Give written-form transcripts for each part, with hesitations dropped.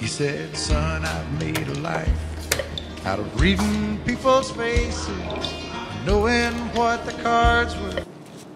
He said, son, I've made a life out of reading people's faces, knowing what the cards were.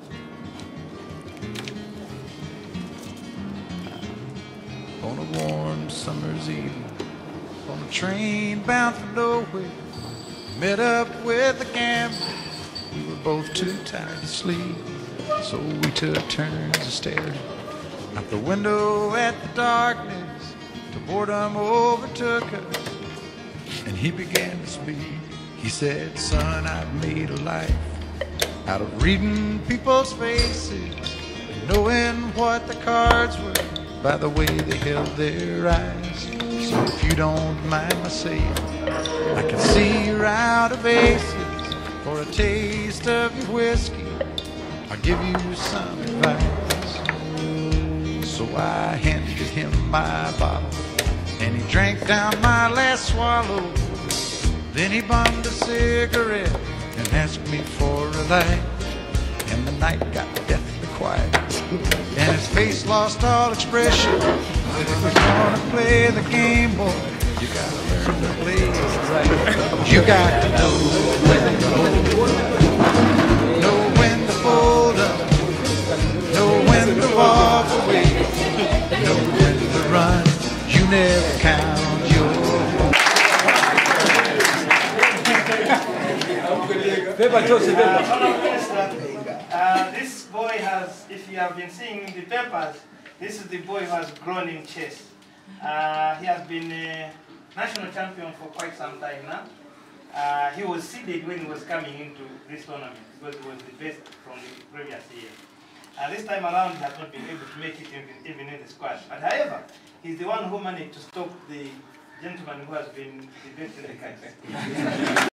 On a warm summer's evening, on a train bound for nowhere, met up with a gambler. We were both too tired to sleep, so we took turns of staring out the window at the darkness till boredom overtook us, and he began to speak. He said, son, I've made a life out of reading people's faces, knowing what the cards were by the way they held their eyes. So if you don't mind my saying, I can see you're out of aces. For a taste of your whiskey, I'll give you some advice. So I handed him my bottle, and he drank down my last swallow. Then he bummed a cigarette and asked me for a light. And the night got deathly quiet, and his face lost all expression. Said, if you're gonna play the game, boy, you gotta learn to play it right. You got to know when to hold up, know when to fold up, know when to walk away, know when to run. You never count your this boy has, if you have been seeing in the papers, this is the boy who has grown in chess. He has been a national champion for quite some time now. He was seeded when he was coming into this tournament because he was the best from the previous year. This time around, he has not been able to make it even in the squad. But however, he's the one who managed to stop the gentleman who has been the best in the country.